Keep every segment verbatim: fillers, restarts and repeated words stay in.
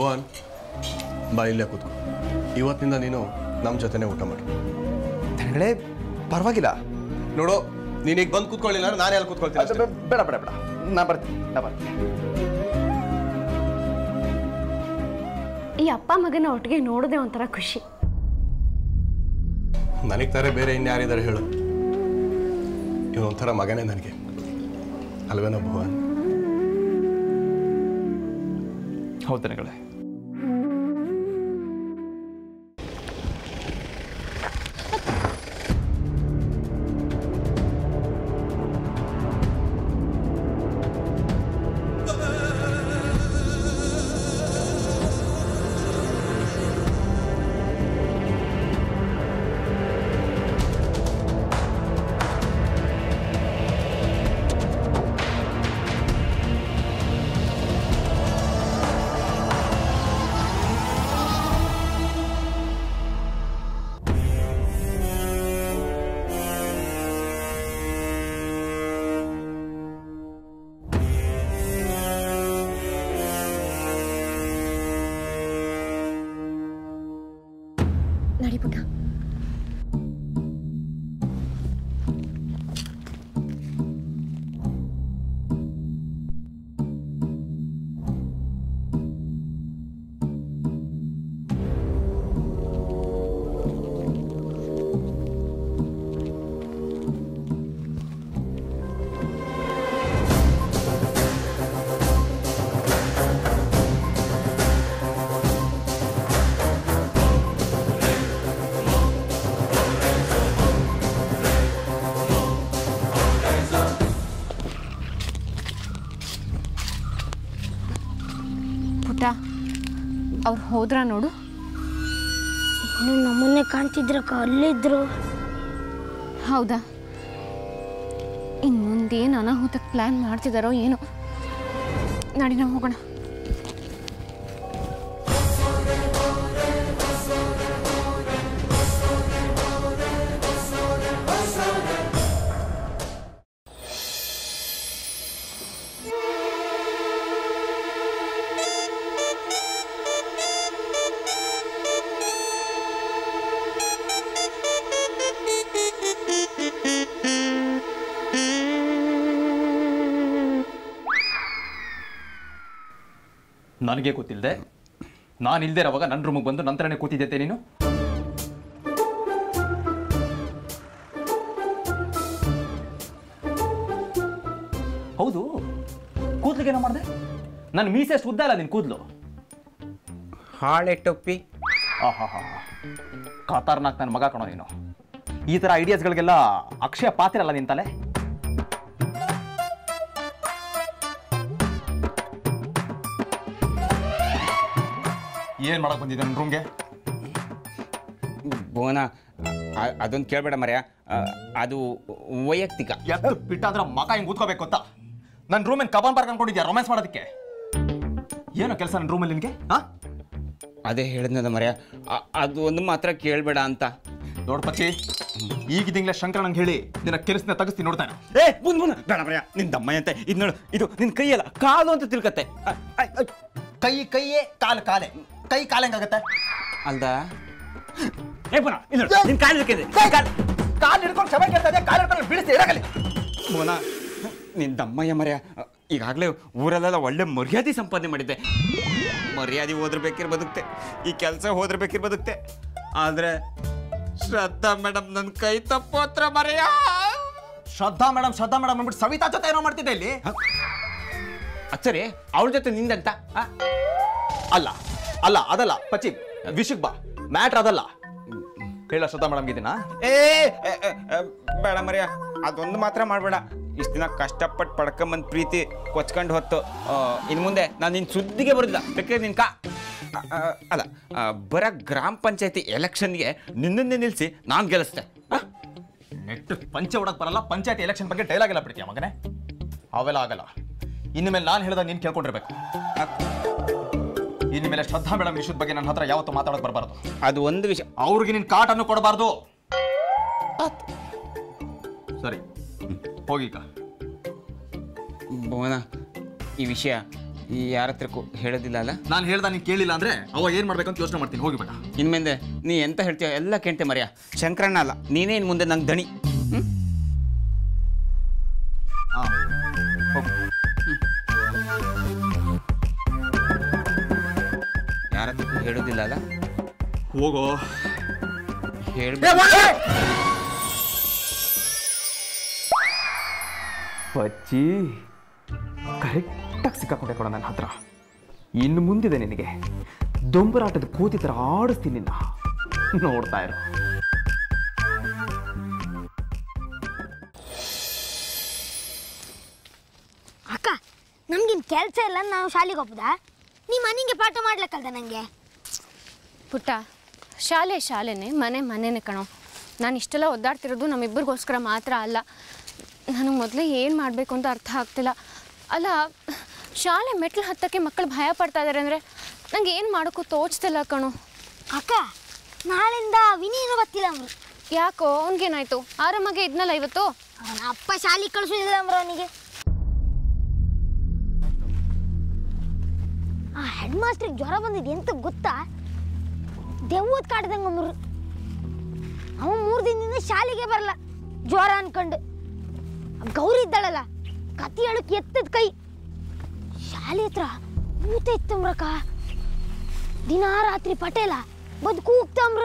ಭುವನ್ ಬಾ ಇಲ್ಲೇ ಕೂತ್ಕೊ. ಇವತ್ತಿನಿಂದ ನೀನು ನಮ್ಮ ಜೊತೆನೇ ಊಟ ಮಾಡು. ತಂಗಳೇ ಪರವಾಗಿಲ್ಲ ನೋಡು, ನೀನೀಗ ಬಂದು ಕೂತ್ಕೊಳ್ಳಿಲ್ಲ ನಾನೇ ಅಲ್ಲಿ ಕೂತ್ಕೊಳ್ತೀನಿ. ಬೇಡ ಬೇಡ ಬೇಡ ನಾ ಬರ್ತೀನಿ ನಾ ಬರ್ತೀನಿ. ಈ ಅಪ್ಪ ಮಗನ ಒಟ್ಟಿಗೆ ನೋಡೋದೇ ಒಂಥರ ಖುಷಿ. ನನಗೆ ತಾರೆ ಬೇರೆ ಇನ್ಯಾರಿದ್ದಾರೆ ಹೇಳು? ಇವನೊಂಥರ ಮಗನೇ ನನಗೆ, ಅಲ್ವೇನೋ ಭುವನ್? ಹೌದು ತಂಗಳೇ. ನಡಿ ಪುಟ್ಟ. ಅವ್ರು ಹೋದ್ರ ನೋಡು. ನಮ್ಮನ್ನೇ ಕಾಣ್ತಿದ್ರಕ್ಕ, ಅಲ್ಲಿದ್ರು. ಹೌದಾ? ಇನ್ನು ಮುಂದೇನು ಅನಾಹುತಕ್ಕೆ ಪ್ಲ್ಯಾನ್ ಮಾಡ್ತಿದ್ದಾರೋ ಏನೋ. ನಡಿ ನಾವು ಹೋಗೋಣ. ನನಗೆ ಕೂತಿಲ್ದೆ ನಾನು ಇಲ್ದೇ ಇರೋವಾಗ ನನ್ನ ರೂಮಿಗೆ ಬಂದು ನಂತರನೇ ಕೂತಿದ್ದೆ ನೀನು. ಹೌದು, ಕೂದ್ಲಿಗೆ ಏನೋ ಮಾಡಿದೆ? ನನ್ನ ಮೀಸೆ ಅಷ್ಟು ಉದ್ದ ಅಲ್ಲ ನಿನ್ನ ಕೂದಲು. ಹಾಳೆ ಟೊಪ್ಪಿ. ಆಹಾ ಹಾ ಖತರ್ನಾಕ್ ನನ್ನ ಮಗ ಕಣೋ ನೀನು. ಈ ಥರ ಐಡಿಯಾಸ್ಗಳಿಗೆಲ್ಲ ಅಕ್ಷಯ ಪಾತ್ರ ಅಲ್ಲ ನಿನ್ನ ತಲೆ. ಏನ್ ಮಾಡಕ್ ಬಂದಿದ್ದೆ ನನ್ನ ರೂಮ್ಗೆ? ಭುವನ, ಅದೊಂದು ಕೇಳಬೇಡ ಮರ್ಯ, ಅದು ವೈಯಕ್ತಿಕ. ಎತ್ತು ಬಿಟ್ಟಾದ್ರೆ ಮಗ ಹಿಂಗೆ ಕೂತ್ಕೋಬೇಕು ಗೊತ್ತಾ? ನನ್ನ ರೂಮೇನ್ ಕಬಾನ್ ಪಾರ್ಕ್ ಅನ್ಕೊಂಡಿದ್ಯಾ ರೊಮ್ಯಾನ್ಸ್ ಮಾಡೋದಕ್ಕೆ? ಏನೋ ಕೆಲಸ ನನ್ನ ರೂಮಲ್ಲಿ ನಿನಗೆ? ಹಾ, ಅದೇ ಹೇಳಿದ್ನದ ಮರ್ಯ, ಅದು ಒಂದು ಮಾತ್ರ ಕೇಳಬೇಡ ಅಂತ. ನೋಡ್ ಪಚ್ಚಿ, ಈಗಿದಿಂಗ್ಲೇ ಶಂಕರ ನಂಗೆ ಹೇಳಿ ನಿನ್ನ ಕೆಲಸನ ತಗಸ್ತೀನಿ ನೋಡ್ತಾನೆ. ಏ ಬುನ್ ಬುನ್ ಬೇಡ ಮರ್ಯ, ನಿನ್ ದಮ್ಮಯ್ಯ ಅಂತ ಇದು ನೋಡು, ಇದು ನಿನ್ ಕೈಯಲ್ಲ ಕಾಲು ಅಂತ ತಿಳ್ಕತ್ತೆ. ಕೈ ಕೈಯೇ ಕಾಲು ಕಾಲೇ, ಕೈ ಕಾಲು ಹೆಂಗಾಗತ್ತೆ? ಅಲ್ದ ಏ ಪುನಃ ಇದು ನಿನ್ ಕಾಲು ಹಿಡ್ಕಿದೆ, ಕಾಲು ಹಿಡ್ಕೊಂಡು ಸಭೆ ಕೇಳ್ತಾ ಇದೆ, ಕಾಲು ಹಿಡ್ಕೊಂಡು ಬಿಡಿಸಿ ಇರಾಗಲಿ. ಭುವನ, ನಿನ್ ದಮ್ಮಯ್ಯ ಮರ್ಯ, ಈಗಾಗಲೇ ಊರಲ್ಲೆಲ್ಲ ಒಳ್ಳೆ ಮರ್ಯಾದೆ ಸಂಪಾದನೆ ಮಾಡಿದ್ದೆ. ಮರ್ಯಾದೆ ಹೋದ್ರ ಬೇಕಿರ್ ಬದುಕ್ತೆ, ಈ ಕೆಲಸ ಹೋದ್ರ ಬೇಕಿರ್ ಬದುಕ್ತೆ. ಆದ್ರೆ ಶ್ರದ್ಧಾ ಮೇಡಮ್ ನನ್ನ ಕೈ ತಪ್ಪೋತ್ರ ಮರ್ಯ. ಶ್ರದ್ಧಾ ಮೇಡಮ್ ಶ್ರದ್ಧಾ ಮೇಡಮ್ ಅಂದ್ಬಿಟ್ಟು ಸವಿತಾ ಜೊತೆ ಏನೋ ಮಾಡ್ತಿದ್ದೆ ಇಲ್ಲಿ. ಅಚ್ಚರಿ, ಅವಳ ಜೊತೆ ನಿಂದಂತ? ಅಲ್ಲ ಅಲ್ಲ ಅದಲ್ಲ ಪಚ್ಚಿ, ವಿಷಯಕ್ಕೆ ಬಾ. ಮ್ಯಾಟ್ರ್ ಅದಲ್ಲ. ಹೇಳ ಶ್ರದ್ಧಾ ಮೇಡಮ್ ಇದೀನಾ? ಏ ಬೇಡ ಮರ್ಯ, ಅದೊಂದು ಮಾತ್ರ ಮಾಡಬೇಡ. ಇಷ್ಟು ದಿನ ಕಷ್ಟಪಟ್ಟು ಪಡ್ಕೊಂಬಂದು ಪ್ರೀತಿ ಕೊಚ್ಕೊಂಡು ಹೊತ್ತು, ಇನ್ನು ಮುಂದೆ ನಾನು ನಿನ್ನ ಸುದ್ದಿಗೆ ಬರೋದಿಲ್ಲ. ಬೇಕಾದ್ರೆ ನಿನ್ ಕಾ ಅಲ್ಲ ಬರ ಗ್ರಾಮ ಪಂಚಾಯತಿ ಎಲೆಕ್ಷನ್ಗೆ ನಿನ್ನನ್ನೇ ನಿಲ್ಲಿಸಿ ನಾನು ಗೆಲ್ಲಿಸ್ತೆ. ನೆಟ್ಟು ಪಂಚ ಹೊಡಕ್ ಬರಲ್ಲ. ಪಂಚಾಯತಿ ಎಲೆಕ್ಷನ್ ಬಗ್ಗೆ ಡೈಲಾಗ್ ಎಲ್ಲ ಬಿಡ್ತೀಯ ಮಗನೇ? ಅವೆಲ್ಲ ಆಗಲ್ಲ. ಇನ್ನು ಮೇಲೆ ನಾನು ಹೇಳ್ದಾಗ ನೀನು ಕೇಳ್ಕೊಂಡಿರ್ಬೇಕು. ಇನ್ನು ಮೇಲೆ ಶ್ರದ್ಧಾ ಮೇಡಮ್ ವಿಷಯದ ಬಗ್ಗೆ ನನ್ನ ಹತ್ರ ಯಾವತ್ತೂ ಮಾತಾಡೋಕೆ ಬರಬಾರ್ದು. ಅದು ಒಂದು ವಿಷಯ. ಅವ್ರಿಗೆ ನಿನ್ನ ಕಾಟನ್ನು ಕೊಡಬಾರ್ದು. ಸರಿ, ಹೋಗೀಗ. ಭುವನ, ಈ ವಿಷಯ ಯಾರ ಹತ್ರಕ್ಕೂ ಹೇಳೋದಿಲ್ಲ ಅಲ್ಲ? ನಾನು ಹೇಳ್ದ ನೀನು ಕೇಳಿಲ್ಲ ಅಂದ್ರೆ ಅವಾಗ ಏನು ಮಾಡ್ಬೇಕಂತ ಯೋಚನೆ ಮಾಡ್ತೀನಿ. ಹೋಗಿ ಬೇಡ ಇನ್ಮೇಲೆ ನೀ ಎಂತ ಹೇಳ್ತೀಯ ಎಲ್ಲ ಕೇಳ್ತೆ ಮರ್ಯ. ಶಂಕರಣ್ಣ ಅಲ್ಲ ನೀನೇ ಇನ್ನು ಮುಂದೆ ನಂಗೆ ದಣಿ. ಹ್ಞೂ ಹಾಂ ಹೋಗು. ಯಾರ ಹತ್ರಕ್ಕೂ ಹೇಳೋದಿಲ್ಲ ಅಲ್ಲ? ಹೋಗೋ. ಹೇಳ್ಬೇಕು. ಪಚ್ಚಿ ಕರೆಕ್ಟಾಗಿ ಸಿಕ್ಕಾಕೊಂಡೆ ಕೊಡ ನನ್ನ ಹತ್ರ. ಇನ್ನು ಮುಂದಿದೆ ನಿನಗೆ ದೊಂಬರಾಟದ ಕೂತಿ ಥರ ಆಡಿಸ್ತೀನಿ ನಿನ್ನ. ನೋಡ್ತಾ ಇರು. ಅಕ್ಕ ನಮ್ಗಿನ್ ಕೆಲಸ ಇಲ್ಲ, ನಾವು ಶಾಲೆಗೆ ಹೋಗ್ಬೋದಾ? ನೀ ಮನೆಗೆ ಪಾಠ ಮಾಡ್ಲಕ್ಕಲ್ದ ನನಗೆ? ಪುಟ್ಟ, ಶಾಲೆ ಶಾಲೆನೇ, ಮನೆ ಮನೆನೇ ಕಣೋ. ನಾನು ಇಷ್ಟೆಲ್ಲ ಒದ್ದಾಡ್ತಿರೋದು ನಮ್ಮಿಬ್ಬರಿಗೋಸ್ಕರ ಮಾತ್ರ ಅಲ್ಲ. ನನಗೆ ಮೊದಲೇ ಏನು ಮಾಡಬೇಕು ಅಂತ ಅರ್ಥ ಆಗ್ತಿಲ್ಲ. ಅಲ್ಲ, ಶಾಲೆ ಮೆಟ್ಲು ಹತ್ತಕ್ಕೆ ಮಕ್ಕಳು ಭಯ ಪಡ್ತಾ ಇದ್ದಾರೆ ಅಂದರೆ ನಂಗೆ ಏನು ಮಾಡೋಕ್ಕೂ ತೋಚ್ತಿಲ್ಲ ಕಣೋ. ಅಕ್ಕ ನಾಳೆಯಿಂದ ವಿನೀನು ಗೊತ್ತಿಲ್ಲ ಅಂದ್ರು. ಯಾಕೋ ಅವನಿಗೇನಾಯ್ತು? ಆರಾಮಾಗೆ ಇದ್ನಲ್ಲ ಇವತ್ತು. ಅವನ ಅಪ್ಪ ಶಾಲೆಗೆ ಕಳಿಸೋದಿಲ್ಲ ಅಂದ್ರು ಅವನಿಗೆ. ಆ ಹೆಡ್ ಮಾಸ್ಟ್ರಿಗೆ ಜ್ವರ ಬಂದಿದ್ದು ಎಂತ ಗೊತ್ತಾ? ದೆವ್ವದ ಕಾಡ್ದಂಗೆ ಅಂದ್ರು. ಅವ ಮೂರು ದಿನದಿಂದ ಶಾಲೆಗೆ ಬರಲ್ಲ ಜ್ವರ ಅನ್ಕೊಂಡು. ಗೌರಿ ಇದ್ದಾಳಲ್ಲ, ಕತ್ತಿ ಹೇಳಕ್ಕೆ ಎತ್ತದ ಕೈ. ಶಾಲೆ ಹತ್ರ ಭೂತ ಇತ್ತಂಬ್ರಕ್ಕ. ದಿನ ರಾತ್ರಿ ಪಟೇಲ ಬದುಕು ಹೋಗ್ತಂಬ್ರ.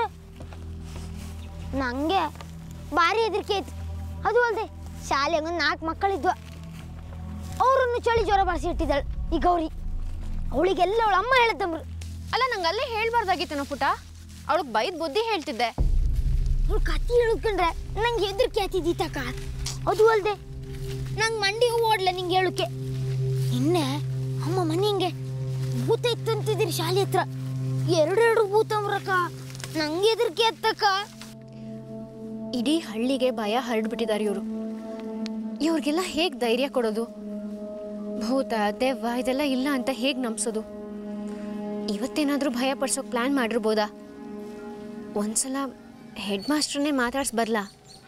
ನಂಗೆ ಭಾರಿ ಹೆದರಿಕೆ ಐತಿ. ಅದು ಅಲ್ಲದೆ ಶಾಲೆಗೆ ಒಂದು ನಾಲ್ಕು ಮಕ್ಕಳಿದ್ವ. ಅವರನ್ನು ಚಳಿ ಜ್ವರ ಬಾರಿಸಿ ಇಟ್ಟಿದ್ದಾಳೆ ಈ ಗೌರಿ. ಅವಳಿಗೆಲ್ಲ ಅವಳ ಅಮ್ಮ ಹೇಳತ್ತಂಬ್ರು. ಅಲ್ಲ, ನಂಗೆ ಅಲ್ಲೇ ಹೇಳ್ಬಾರ್ದಾಗಿತ್ತೇನೋ ಪುಟ. ಅವಳಿಗೆ ಬೈದ್ ಬುದ್ಧಿ ಹೇಳ್ತಿದ್ದೆ. ಅವಳು ಕತ್ತಿ ಹೇಳ್ಕೊಂಡ್ರೆ ನಂಗೆ ಹೆದರಿಕೆ ಆತಿದ್ದೀತಕ್ಕ. ಅದು ಅಲ್ಲದೆ ನಂಗೆ ಮಂಡಿ ಹೂ ಓಡ್ಲ ನಿಂಗೆ ಹೇಳಕ್ಕೆ. ನಿನ್ನೆ ಅಮ್ಮ ಮನೆ ಹಿಂಗೆ ಭೂತ ಇತ್ತಂತಿದ್ದೀರಿ ಶಾಲೆ ಹತ್ರ. ಎರಡೆರಡು ಭೂತ ಅಂಬ್ರಕ್ಕ. ನಂಗೆ ಹೆದರಿಕೆ ಆತಕ್ಕ. ಇಡೀ ಹಳ್ಳಿಗೆ ಭಯ ಹರಡ್ಬಿಟ್ಟಿದ್ದಾರೆ ಇವರು. ಇವ್ರಿಗೆಲ್ಲ ಹೇಗೆ ಧೈರ್ಯ ಕೊಡೋದು? ಭೂತ ದೆವ್ವ ಇದೆಲ್ಲ ಇಲ್ಲ ಅಂತ ಹೇಗೆ ನಂಬಿಸೋದು? ಇವತ್ತೇನಾದರೂ ಭಯ ಪಡಿಸೋಕೆ ಪ್ಲ್ಯಾನ್ ಮಾಡಿರ್ಬೋದಾ? ಒಂದ್ಸಲ ಹೆಡ್ ಮಾಸ್ಟ್ರನ್ನೇ ಮಾತಾಡ್ಸಿ ಬರ್ಲಾ?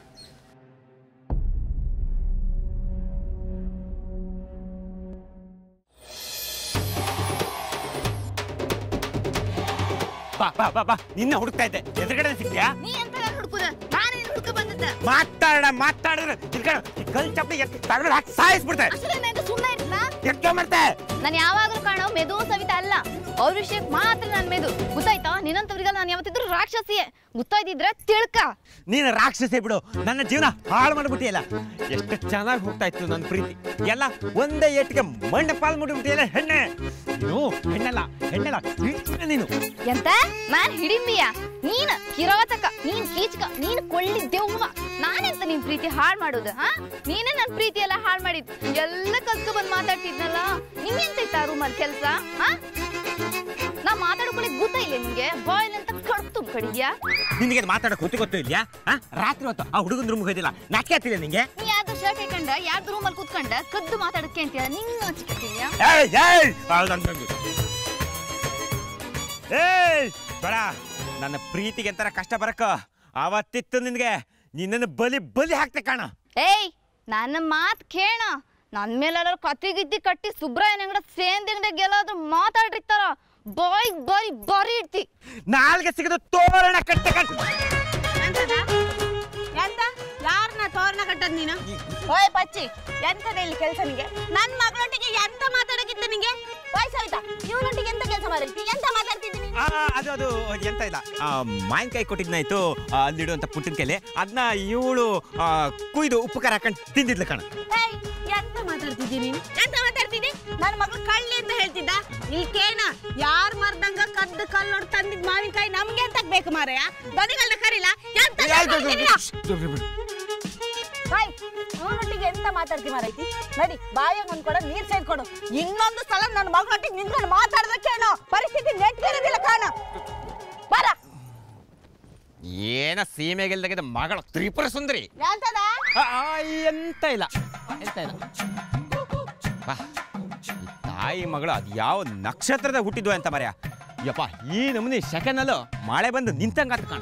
ಬಾ ಬಾ ಬಾ ಬಾ ನಿನ್ನ ಹುಡುಕ್ತಾ ಇದ್ದೆ. ಎದುರುಗಡೆ ಸಿಗ್ತೀಯಾ? ನೀ ಎಂತ ಹುಡುಕುದ? ನಾನು ಹುಡುಕ ಬಂದಿದ್ದೆ. ಮಾತಾಡ ಮಾತಾಡಿದ್ರೆ ಕಲ್ ಚಪ್ಪಲಿ ತಗಡು ಹಾಕಿ ಸಾಯಿಸ್ಬಿಡ್ತೆ. ಸುಮ್ಮನೆ ಇರ್ತಾ ಎಷ್ಟೋ ಮಾಡ್ತೆ. ನಾನು ಯಾವಾಗಲೂ ಕಾಣೋ ಮೆದು ಸವಿತಾ ಅಲ್ಲ. ಅವ್ರ ವಿಷಯಕ್ಕೆ ಮಾತ್ರ ನಾನು ಮೆದು. ಗೊತ್ತಾಯ್ತಾ? ನಿನ್ನಂತವ್ರಿಗೆಲ್ಲ ನಾನು ಯಾವತ್ತಿದ್ರು ರಾಕ್ಷಸಿಯೇ. ಗೊತ್ತಾಯ್ತಿದ್ರೆ ತಿಳ್ಕ. ನೀನು ರಾಕ್ಷಸೇ ಬಿಡು. ನನ್ನ ಜೀವನ ಹಾಳು ಮಾಡ್ಬಿಟ್ಟಿಯಲ್ಲ. ಎಷ್ಟು ಚೆನ್ನಾಗಿ ಹೋಗ್ತಾ ಇತ್ತು ನನ್ನ ಪ್ರೀತಿ. ಎಲ್ಲ ಒಂದೇ ಏಟಿಗೆ ಮಣ್ಣ ಪಾಲ್ ಮುಡಿಬಿಟ್ಟಿಯಲ್ಲ ಹೆಣ್ಣೆ. ನೀನು ಹೆಣ್ಣಲ್ಲ ಹೆಣ್ಣಲ್ಲ ನೀನು. ಎಂತ? ನಾನ್ ಹಿಡಿಮಿಯ? ನೀನ್ ಕಿರಾತಕ, ನೀನ್ ಕೀಚಕ, ನೀನ್ ಕೊಳ್ಳಿ ದೆವ್ವ. ನಾನೆಂತ ನಿನ್ ಪ್ರೀತಿ ಹಾಳು ಮಾಡೋದು? ಹಾ, ನೀನೇ ನನ್ ಪ್ರೀತಿ ಎಲ್ಲ ಹಾಳು ಮಾಡಿದ್. ಎಲ್ಲ ಕಲ್ತ್ಕೊ ಬಂದ್ ಮಾತಾಡ್ತಿದ್ನಲ್ಲ. ನಿಮ್ಗೆಂತ ಇತ್ತ ರೂಮಲ್ಲಿ ಕೆಲ್ಸ? ಹಾ, ನಾ ಮಾತಾಡ್ಕೊಳ್ಳಿ ಗೊತ್ತಾ ಇಲ್ಲ ನಿಮ್ಗೆ? ಬಾಯ್ಲ್ ಅಂತ ಕಡ್ತು ಕಡಿದ್ಯಾ? ನಿನಗೆ ಮಾತಾಡಕ್ ಗೊತ್ತು ಗೊತ್ತು ಇಲ್ಯಾ? ರಾತ್ರಿ ಹೊತ್ತು ಆ ಹುಡುಗನ ರೂಮ್ ಹೋಯ್ದಿಲ್ಲ, ನಾಕೆ ಆಗ್ತಿಲ್ಲ ನಿಂಗೆ? ನೀ ಯಾವ್ದು ಶರ್ಟ್ ಹಾಕೊಂಡ ಯಾರ್ದು ರೂಮಲ್ಲಿ ಕೂತ್ಕೊಂಡ ಕದ್ದು ಮಾತಾಡಕ್ಕೆ ಅಂತೀಯ? ನಿಂಗೆ ಹಚ್ಕೊತೀಯ? ಏಯ್ ಬೇಡ, ನನ್ನ ಪ್ರೀತಿಗೆ ಎಂತರ ಕಷ್ಟ ಬರಕ ಅವತ್ತಿತ್ತು ನಿನ್ಗೆ. ನಿನ್ನನ್ನು ಬಲಿ ಬಲಿ ಹಾಕ್ತೆ ಕಾಣ. ಏಯ್, ನನ್ನ ಮಾತ್ ಕೇಳ. ನನ್ ಮೇಲೆ ಕತ್ತಿ ಗಿದ್ದಿ ಕಟ್ಟಿ ಸುಬ್ರಾಯನ ಅಂಗಡ ಸೇಂದಿಂಗಡೆ ಎಲ್ಲಾದ್ರೂ ಮಾತಾಡಿರ್ತಾರ. ಬಾಯ್ ಬರಿ ಬರಿ ಇಡ್ತಿ. ನಾಲ್ಗೆ ಸಿಗದ ತೋರಣ ಕಟ್ಟ ಕಟ್ಟ. ಎಂತ ಯಾರನ್ನ ತೋರಣ ಕಟ್ಟದ್ ನೀನು? ಓಯ್ ಪಚ್ಚಿ, ಎಂತದ ಇಲ್ಲಿ ಕೆಲಸ ನಿಂಗೆ? ನನ್ನ ಮಗಳೊಟ್ಟಿಗೆ ಎಂತ ಮಾತಾಡಕ್ಕಿತ್ತ ನಿಂಗೆ? ಓಯ್ ಸವಿತಾ, ಇವನೊಟ್ಟಿಗೆ ಎಂತ ಕೆಲಸ ಮಾಡಿರ್ತಿ? ಎಂತ ಮಾತಾಡ್ತಿದ್ದೀನಿ? ಅದು ಅದು ಎಂತ ಇಲ್ಲ, ಮಾವಿನಕಾಯಿ ಕೊಟ್ಟಿದ್ನಾಯ್ತು ಅಲ್ಲಿಡುವಂತ ಪುಟ್ಟಿನ ಕೈಲಿ. ಅದನ್ನ ಇವಳು ಕುಯ್ದು ಉಪ್ಪು ಖಾರ ಹಾಕೊಂಡು ತಿಂದಿದ್ಲು ಕಣ. ಎಂತ ಮಾತಾಡ್ತಿದ್ದೀನಿ ನೀನು? ಎಂತ ಮಾತಾಡ್ತಿದ್ದಿ? ನನ್ನ ಮಗಳು ಕಳ್ಳಿ ಅಂತ ಹೇಳ್ತಿದ್ದ. ಇಲ್ಲಿ ಕೇನ ಯಾರ್ ಮರ್ದಂಗ ಕದ್ದು ಕಲ್ಲೊಡ್ ತಂದಿದ್ ಮಾವಿನಕಾಯಿ ನಮ್ಗೆ ಅಂತ ಬೇಕು ಮಾರಯ್ಯ. ದನಿಗಳನ್ನ ಕರೀಲ. ಎಂತ ಅವನೊಟ್ಟಿಗೆ ಎಂತ ಮಾತಾಡ್ತಿ ಮಾರೈತಿ? ನಡಿ ಬಾಯಾಗ ಒಂದ್ ಕೊಡ ನೀರ್ ಸೇರ್ಕೊಡು. ಇನ್ನೊಂದು ಸಲ ನನ್ನ ಮಗಳೊಟ್ಟಿಗೆ ನಿಂತ್ಕೊಂಡು ಮಾತಾಡ್ದಕ್ಕೇನೋ ಪರಿಸ್ಥಿತಿ ನೆಟ್ಟಿರೋದಿಲ್ಲ ಕಾಣ. ಬರ. ಏನ ಸೀಮೆಗೆಲ್ದಾಗಿದ್ದ ಮಗಳು ತ್ರಿಪುರ ಸುಂದರಿ. ಎಂತದ? ಎಂತ ಇಲ್ಲ ಎಂತ ಇಲ್ಲ. ಬಾ, ತಾಯಿ ಮಗಳು ಅದು ಯಾವ ನಕ್ಷತ್ರದ ಹುಟ್ಟಿದ್ವು ಅಂತ ಮರ್ಯ. ಯಪ್ಪ, ಈ ನಮೂನಿ ಸೆಕೆಂಡಲ್ಲೂ ಮಳೆ ಬಂದು ನಿಂತಂಗಾತ ಕಾಣ.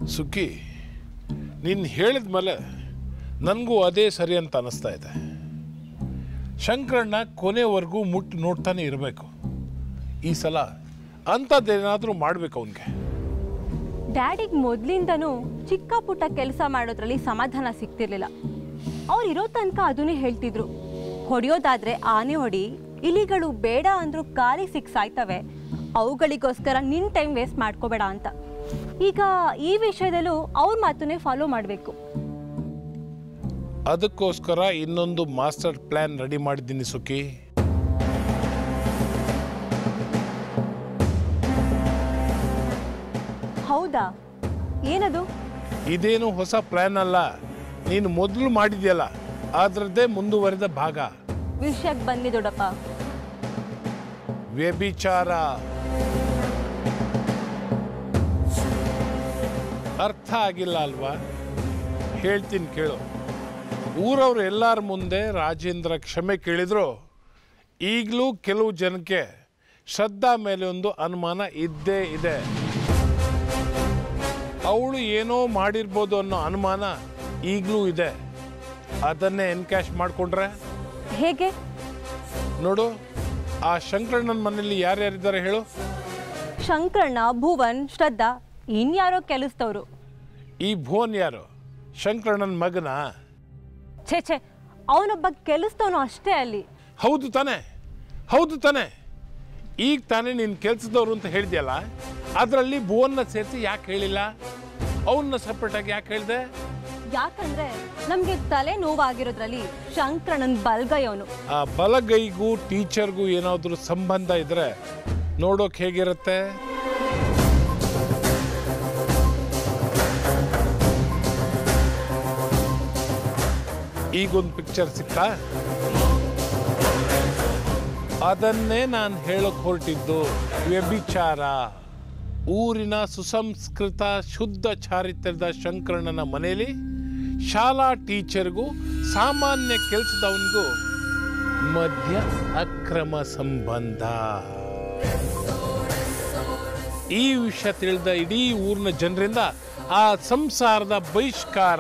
ಸುಖಿ, ನೀನು ಹೇಳಿದ ಮೇಲೆ ನನಗೂ ಅದೇ ಸರಿ ಅಂತ ಅನ್ನಿಸ್ತಾ ಇದೆ. ಶಂಕರಣ್ಣ ಕೊನೆವರೆಗೂ ಮುಟ್ಟು ನೋಡ್ತಾನೆ ಇರಬೇಕು. ಈ ಸಲ ಅಂಥದ್ದೇನಾದರೂ ಮಾಡಬೇಕು ಅವನಿಗೆ. ಡ್ಯಾಡಿಗೆ ಮೊದಲಿಂದನೂ ಚಿಕ್ಕ ಪುಟ್ಟ ಕೆಲಸ ಮಾಡೋದ್ರಲ್ಲಿ ಸಮಾಧಾನ ಸಿಗ್ತಿರ್ಲಿಲ್ಲ. ಅವ್ರು ಇರೋ ತನಕ ಅದನ್ನೇ ಹೇಳ್ತಿದ್ರು, ಹೊಡೆಯೋದಾದ್ರೆ ಆನೆ ಹೊಡಿ, ಇಲಿಗಳು ಬೇಡ ಅಂದ್ರೂ ಕಾಲಿಗೆ ಸಿಕ್ ಸಾಯ್ತವೆ, ಅವುಗಳಿಗೋಸ್ಕರ ನಿನ್ನ ಟೈಮ್ ವೇಸ್ಟ್ ಮಾಡ್ಕೋಬೇಡ ಅಂತ. ಈಗ ಈ ವಿಷಯದಲ್ಲೂ ಅವ್ರ ಮಾತನ್ನೇ ಫಾಲೋ ಮಾಡಬೇಕು. ಅದಕ್ಕೋಸ್ಕರ ಇನ್ನೊಂದು ಮಾಸ್ಟರ್ ಪ್ಲಾನ್ ರೆಡಿ ಮಾಡಿದ್ದೀನಿ ಸುಖಿ. ಹೌದಾ? ಏನದು? ಇದೇನು ಹೊಸ ಪ್ಲಾನ್ ಅಲ್ಲ, ನೀನು ಮೊದಲು ಮಾಡಿದ್ಯಲ್ಲ ಅದರದ್ದೇ ಮುಂದುವರೆದ ಭಾಗ. ವಿಷಯಕ್ಕೆ ಬನ್ನಿ ದೊಡ್ಡಪ್ಪ. ವ್ಯಭಿಚಾರ. ಅರ್ಥ ಆಗಿಲ್ಲ ಅಲ್ವಾ? ಹೇಳ್ತೀನಿ ಕೇಳು. ಊರವ್ರು ಎಲ್ಲರ ಮುಂದೆ ರಾಜೇಂದ್ರ ಕ್ಷಮೆ ಕೇಳಿದ್ರು. ಈಗಲೂ ಕೆಲವು ಜನಕ್ಕೆ ಶ್ರದ್ಧಾ ಮೇಲೆ ಒಂದು ಅನುಮಾನ ಇದ್ದೇ ಇದೆ. ಅವಳು ಏನೋ ಮಾಡಿರ್ಬೋದು ಅನ್ನೋ ಅನುಮಾನ ಈಗಲೂ ಇದೆ. ಅದನ್ನೇ ಎನ್ಕ್ಯಾಶ್ ಮಾಡಿಕೊಂಡ್ರೆ ಹೇಗೆ? ನೋಡು, ಆ ಶಂಕರಣ್ಣನ ಮನೆಯಲ್ಲಿ ಯಾರ್ಯಾರಿದ್ದಾರೆ ಹೇಳು? ಶಂಕರಣ್ಣ, ಭುವನ್, ಶ್ರದ್ಧಾ, ಇನ್ಯಾರೋ ಕೆಲಸದವರು. ಈ ಭುವನ್ ಯಾರು? ಶಂಕರಣ್ಣನ ಮಗನ? ಛೇ ಛೇ, ಅವನೊಬ್ಬ ಕೆಲಸದವನು ಅಷ್ಟೇ ಅಲ್ಲಿ. ಹೌದು ತಾನೆ, ಹೌದು ತಾನೆ. ಈಗ ತಾನೇ ನೀನು ಕೆಲಸದವರು ಅಂತ ಹೇಳಿದ್ಯಲ್ಲ, ಅದರಲ್ಲಿ ಭುವನ್ನ ಸೇರಿಸಿ ಯಾಕೆ ಹೇಳಿಲ್ಲ? ಅವನ್ನ ಸಪ್ರೇಟಾಗಿ ಯಾಕೆ ಹೇಳಿದೆ? ಯಾಕಂದ್ರೆ ನಮ್ಗೆ ತಲೆ ನೋವಾಗಿರೋದ್ರಲ್ಲಿ ಶಂಕರಣ್ಣನ ಬಲ್ಗೈ ಅವನು. ಆ ಬಲಗೈಗೂ ಟೀಚರ್ಗೂ ಏನಾದರೂ ಸಂಬಂಧ ಇದ್ರೆ ನೋಡೋಕೆ ಹೇಗಿರುತ್ತೆ? ಈಗೊಂದು ಪಿಕ್ಚರ್ ಸಿಕ್ತಾ? ಅದನ್ನೇ ನಾನು ಹೇಳೋಕೆ ಹೊರಟಿದ್ದು. ವ್ಯಭಿಚಾರ. ಊರಿನ ಸುಸಂಸ್ಕೃತ ಶುದ್ಧ ಚಾರಿತ್ರ್ಯದ ಶಂಕರಣ್ಣನ ಮನೆಯಲ್ಲಿ ಶಾಲಾ ಟೀಚರ್ಗೂ ಸಾಮಾನ್ಯ ಕೆಲಸದವನಿಗೂ ಮಧ್ಯ ಅಕ್ರಮ ಸಂಬಂಧ. ಈ ವಿಷಯ ತಿಳಿದ ಇಡೀ ಊರಿನ ಜನರಿಂದ ಆ ಸಂಸಾರದ ಬಹಿಷ್ಕಾರ.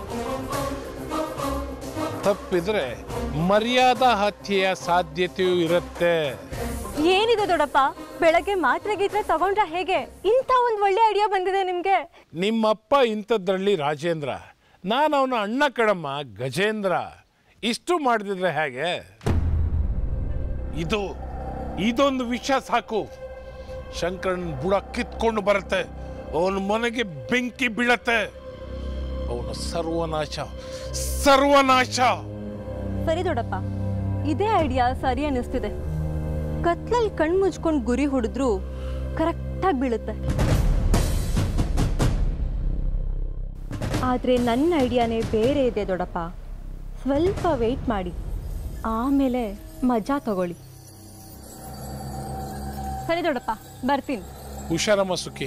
ತಪ್ಪಿದ್ರೆ ಮರ್ಯಾದಾ ಹತ್ಯೆಯ ಸಾಧ್ಯತೆಯೂ ಇರುತ್ತೆ. ಏನಿದೆ ದೊಡ್ಡಪ್ಪ, ಬೆಳಗ್ಗೆ ಮಾತ್ರೆ ಗೀತ್ರೆ ತಗೊಂಡ್ರೆ ಹೇಗೆ? ಇಂಥ ಒಂದು ಒಳ್ಳೆ ಐಡಿಯಾ ಬಂದಿದೆ ನಿಮ್ಗೆ. ನಿಮ್ಮಪ್ಪ ಇಂಥದ್ರಲ್ಲಿ ರಾಜೇಂದ್ರ, ನಾನು ಅವನ ಅಣ್ಣ ಕಡಮ್ಮ ಗಜೇಂದ್ರ. ಇಷ್ಟು ಮಾಡದಿದ್ರೆ ಹೇಗೆ? ಇದು ಇದೊಂದು ವಿಷಯ ಸಾಕು. ಶಂಕರನ್ ಬುಡ ಕಿತ್ಕೊಂಡು ಬರುತ್ತೆ, ಅವನ ಮನೆಗೆ ಬೆಂಕಿ ಬೀಳತ್ತೆ, ಅವನ ಸರ್ವನಾಶ ಸರ್ವನಾಶ. ಸರಿ ದೊಡ್ಡಪ್ಪ, ಇದೇ ಐಡಿಯಾ ಸರಿ ಅನ್ನಿಸ್ತಿದೆ. ಕತ್ಲಲ್ಲಿ ಕಣ್ಣು ಮುಚ್ಕೊಂಡು ಗುರಿ ಹೊಡೆದ್ರು ಕರೆಕ್ಟಾಗಿ ಬೀಳುತ್ತೆ. ಆದರೆ ನನ್ನ ಐಡಿಯಾನೇ ಬೇರೆ ಇದೆ ದೊಡ್ಡಪ್ಪ. ಸ್ವಲ್ಪ ವೆಯ್ಟ್ ಮಾಡಿ, ಆಮೇಲೆ ಮಜಾ ತಗೊಳ್ಳಿ. ಸರಿ ದೊಡ್ಡಪ್ಪ, ಬರ್ತೀನಿ. ಹುಷಾರಮ್ಮ ಸುಖಿ.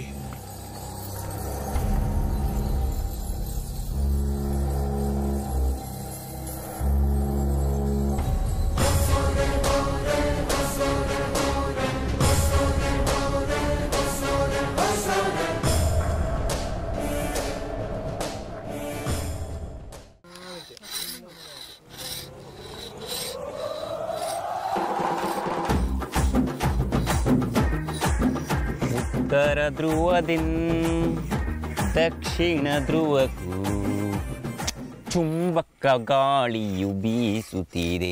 ಉತ್ತರ ಧ್ರುವದಿಂದ ದಕ್ಷಿಣ ಧ್ರುವಕ್ಕೂ ಚುಂಬಕ ಗಾಳಿಯು ಬೀಸುತ್ತಿದೆ.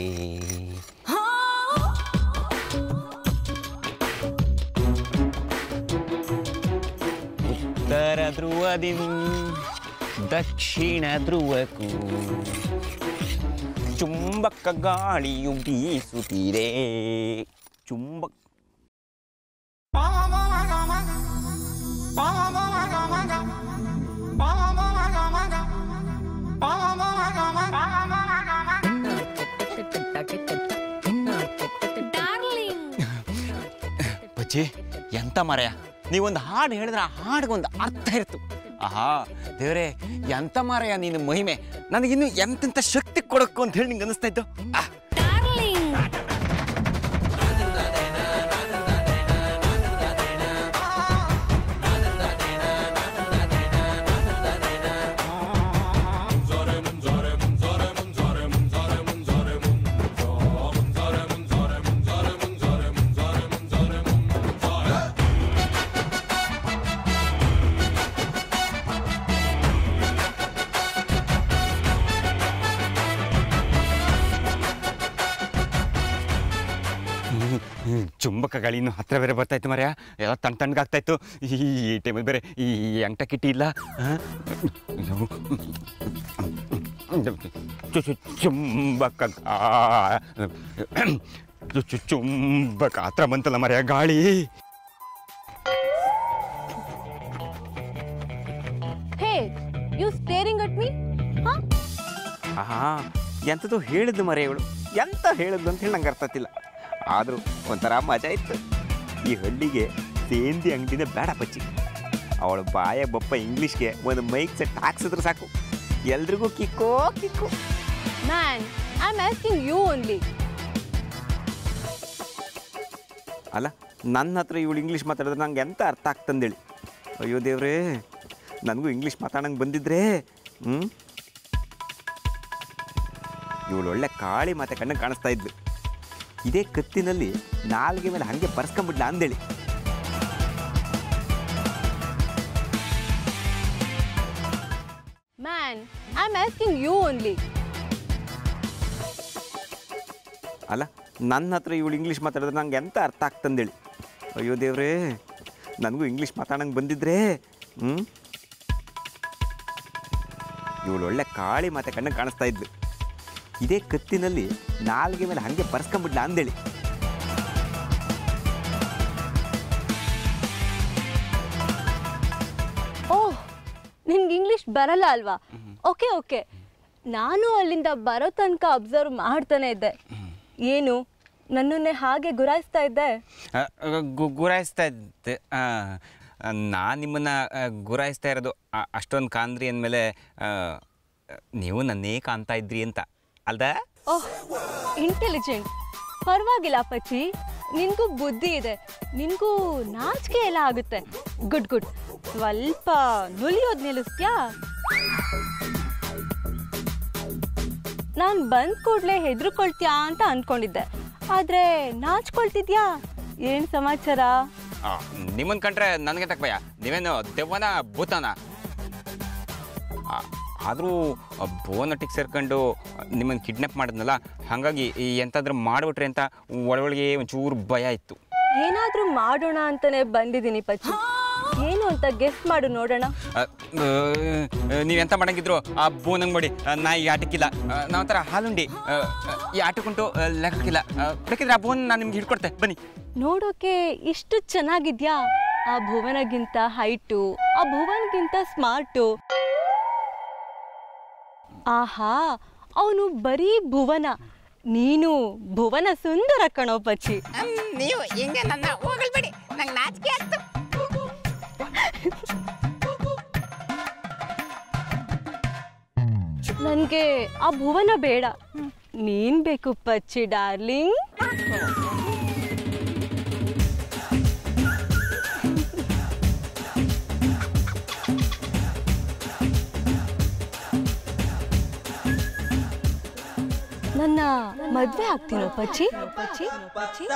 ಉತ್ತರ ಧ್ರುವದಿಂದ ದಕ್ಷಿಣ ಧ್ರುವಕ್ಕೂ ಚುಂಬಕ ಗಾಳಿಯು ಬೀಸುತ್ತಿದೆ. ಚುಂಬಕ ಬಚ್ಚಿ, ಎಂತ ಮರೆಯ, ನೀವೊಂದು ಹಾಡು ಹೇಳಿದ್ರೆ ಆ ಹಾಡಿಗೊಂದು ಅರ್ಥ ಇರ್ತು. ಆಹಾ ದೇವರೇ, ಎಂತ ಮಾರಯ್ಯ ನೀನು ಮಹಿಮೆ. ನನಗಿನ್ನು ಎಂತೆಂಥ ಶಕ್ತಿ ಕೊಡಕ್ಕು ಅಂತ ಹೇಳಿ ನಿಂಗೆ ಅನಿಸ್ತಾ ಇತ್ತು. ಚುಂಬಕ ಗಾಳಿ ಇನ್ನು ಹತ್ತಿರ ಬೇರೆ ಬರ್ತಾಯಿತ್ತು ಮರ್ಯ ಎಲ್ಲ ತಣ್ಣ ತಣ್ಣಗಾಗ್ತಾಯಿತ್ತು ಈ ಟೈಮಲ್ಲಿ ಬೇರೆ ಈ ಅಂಟ ಕಿಟ್ಟಿ ಇಲ್ಲ ಚುಂಬಕ ಚುಂಬಕ ಹತ್ರ ಬಂತಲ್ಲ ಮರ್ಯ ಗಾಳಿ. Hey you staring at me? ಹಾ ಎಂಥದ್ದು ಹೇಳಿದ್ದು ಮರೆ ಇವಳು ಎಂತ ಹೇಳಿದ್ಲು ಅಂತ ಹೇಳಿ ನಂಗೆ ಅರ್ಥತಿಲ್ಲ. ಆದರೂ ಒಂಥರ ಮಜಾ ಇತ್ತು. ಈ ಹಳ್ಳಿಗೆ ಸೇಂದಿ ಅಂಗಡಿನೇ ಬೇಡ ಪಚ್ಚಿ. ಅವಳು ಬಾಯ ಬಪ್ಪ ಇಂಗ್ಲೀಷ್ಗೆ ಒಂದು ಮೈಕ್ ಸೆಟ್ ಹಾಕ್ಸಿದ್ರೆ ಸಾಕು, ಎಲ್ರಿಗೂ ಕಿಕ್ಕೋ kick. Man I am asking you only. ಅಲ್ಲ ನನ್ನ ಹತ್ರ ಇವಳು ಇಂಗ್ಲೀಷ್ ಮಾತಾಡಿದ್ರೆ ನಂಗೆ ಎಂತ ಅರ್ಥ ಆಗ್ತಂದೇಳಿ. ಅಯ್ಯೋ ದೇವ್ರೇ, ನನಗೂ ಇಂಗ್ಲೀಷ್ ಮಾತಾಡಂಗೆ ಬಂದಿದ್ರೆ ಹ್ಞೂ ಇವಳು ಒಳ್ಳೆ ಕಾಳಿ ಮಾತೆ ಕಣ್ಣಿಗೆ ಕಾಣಿಸ್ತಾ ಇದ್ಲು. ಇದೇ ಕತ್ತಿನಲ್ಲಿ ನಾಲ್ಗೆ ಮೇಲೆ ಹಾಗೆ ಬರ್ಸ್ಕೊಂಬಿಡ್ಲ ಅಂದೇಳಿ. Man I am asking you only. ಅಲ್ಲ ನನ್ನ ಹತ್ರ ಇವಳು ಇಂಗ್ಲೀಷ್ ಮಾತಾಡಿದ್ರೆ ನಂಗೆ ಎಂತ ಅರ್ಥ ಆಗ್ತಂದೇಳಿ. ಅಯ್ಯೋ ದೇವ್ರೇ, ನನಗೂ ಇಂಗ್ಲೀಷ್ ಮಾತಾಡಂಗೆ ಬಂದಿದ್ರೆ ಹ್ಞೂ ಇವಳು ಒಳ್ಳೆ ಕಾಳಿ ಮಾತೆ ಕಣ್ಣಿಗೆ ಕಾಣಿಸ್ತಾ ಇದ್ಲು. ಇದೇ ಕತ್ತಿನಲ್ಲಿ ನಾಲ್ಗೆ ಮೇಲೆ ಹಾಗೆ ಬರ್ಸ್ಕೊಂಬಿಡ್ಲ ಅಂದೇಳಿ. ಓಹ್, ನಿನ್ಗೆ ಇಂಗ್ಲೀಷ್ ಬರಲ್ಲ ಅಲ್ವಾ? ಓಕೆ ಓಕೆ, ನಾನು ಅಲ್ಲಿಂದ ಬರೋ ತನಕ ಅಬ್ಸರ್ವ್ ಮಾಡ್ತಾನೆ ಇದ್ದೆ. ಏನು ನನ್ನನ್ನೇ ಹಾಗೆ ಗುರಾಯಿಸ್ತಾ ಇದ್ದೆ? ಗುರಾಯಿಸ್ತಾ ಇದ್ದೆ. ನಾನು ನಿಮ್ಮನ್ನು ಗುರಾಯಿಸ್ತಾ ಇರೋದು ಅಷ್ಟೊಂದು ಕಾಂದ್ರಿ ಅಂದಮೇಲೆ ನೀವು ನನ್ನೇ ಕಾಣ್ತಾ ಇದ್ರಿ ಅಂತ ಅಲ್ದ? Oh, intelligent. ಪರವಾಗಿಲ್ಲ ಪಚ್ಚಿ, ನಿನಗೂ ಬುದ್ಧಿ ಇದೆ, ನಿನಗೂ ನಾಚಿಕೆ ಎಲ್ಲ ಆಗುತ್ತೆ. Good good. ಸ್ವಲ್ಪ ನುಲಿಯೋದು ನಿಲ್ಲಿಸ್ತ್ಯಾ? ನಾನು ಬಂದ ಕೂಡಲೇ ಹೆದರ್ಕೊಳ್ತೀಯಾ ಅಂತ ಅಂದ್ಕೊಂಡಿದ್ದೆ, ಆದರೆ ನಾಚ್ಕೊಳ್ತಿದ್ಯಾ? ಏನು ಸಮಾಚಾರ? ನಿಮ್ಮನ್ನು ಕಂಡ್ರೆ ನನಗೆ ತಕ್ಕ ಭಯ. ನೀವೇನು ದೆವ್ವನ ಭೂತನ? ಆದರೂ ಬೋನಟ್ಟಿಗೆ ಸೇರ್ಕೊಂಡು ನಿಮ್ಮನ್ನು ಕಿಡ್ನಾಪ್ ಮಾಡಿದ್ನಲ್ಲ, ಹಾಗಾಗಿ ಎಂತಾದ್ರೂ ಮಾಡಿಬಿಟ್ರಿ ಅಂತ ಒಳಗೊಳಗೆ ಒಂಚೂರು ಭಯ ಇತ್ತು. ಏನಾದರೂ ಮಾಡೋಣ ಅಂತಲೇ ಬಂದಿದ್ದೀನಿ ಪಚ್ಚಿ. ಏನು ಅಂತ ಗೆಸ್ ಮಾಡು ನೋಡೋಣ. ನೀವೆಂತ ಮಾಡಂಗಿದ್ರು ಆ ಬೋನಂಗೆ ಮಾಡಿ ನಾ ಈ ಆಟಕ್ಕಿಲ್ಲ. ನಾವಂತರ ಹಾಲುಂಡಿ ಈ ಆಟಕ್ಕುಂಟು ಲೆಕ್ಕಕ್ಕಿಲ್ಲ. ಬೇಕಿದ್ರೆ ಆ ಬೋನ್ ನಾನು ನಿಮ್ಗೆ ಹಿಡ್ಕೊಡ್ತೆ, ಬನ್ನಿ. ನೋಡೋಕೆ ಇಷ್ಟು ಚೆನ್ನಾಗಿದ್ಯಾ? ಆ ಭುವನಗಿಂತ ಹೈಟು, ಆ ಭುವನ್ಗಿಂತ ಸ್ಮಾರ್ಟು. ಆಹಾ, ಅವನು ಬರೀ ಭುವನ, ನೀನು ಭುವನ ಸುಂದರ ಕಣೋ ಪಚ್ಚಿ. ನೀವು ಹಿಂಗೆ ನನ್ನ ಹೋಗಲ್ಬೇಡಿ, ನಂಗೆ ನಾಚಿಕೆ ಆಗ್ತು. ನನಗೆ ಆ ಭುವನ ಬೇಡ, ನೀನ್ ಬೇಕು ಪಚ್ಚಿ ಡಾರ್ಲಿಂಗ್. ನನ್ನ ಮದ್ವೆ ಆಗ್ತೀನೋ ಪಚ್ಚಿ? ಪಚ್ಚಿ ಪಚ್ಚಿ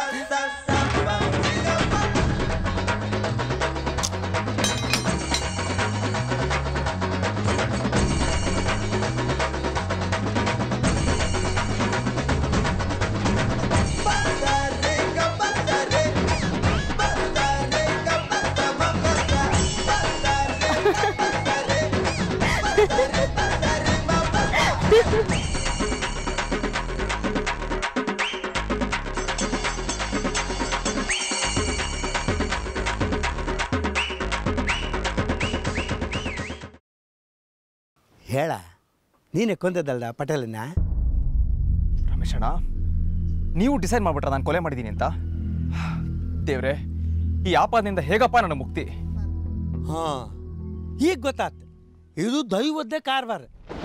ಹೇಳ, ನೀನೇ ಕೊಂದದಲ್ದ ಪಟೇಲನ್ನ? ರಮೇಶ್ ಅಣ್ಣ, ನೀವು ಡಿಸೈಡ್ ಮಾಡ್ಬಿಟ್ರ ನಾನು ಕೊಲೆ ಮಾಡಿದ್ದೀನಿ ಅಂತ? ದೇವ್ರೆ, ಈ ಆಪಾದನೆಯಿಂದ ಹೇಗಪ್ಪ ನನ್ನ ಮುಕ್ತಿ? ಹಾಂ, ಈಗ ಗೊತ್ತಾತ್. ಇದು ದೈವದ್ದೇ ಕಾರ್ಬಾರ್.